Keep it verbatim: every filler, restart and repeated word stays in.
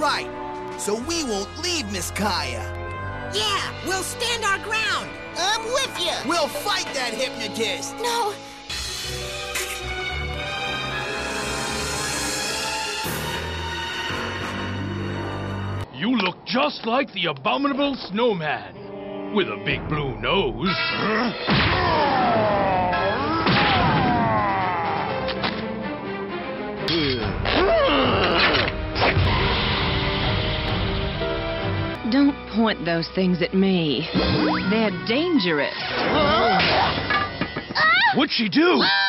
right. So we won't leave Miss Kaya. Yeah, we'll stand our ground. I'm with you. We'll fight that hypnotist. No. You look just like the abominable snowman, with a big blue nose. Don't point those things at me. They're dangerous. What'd she do?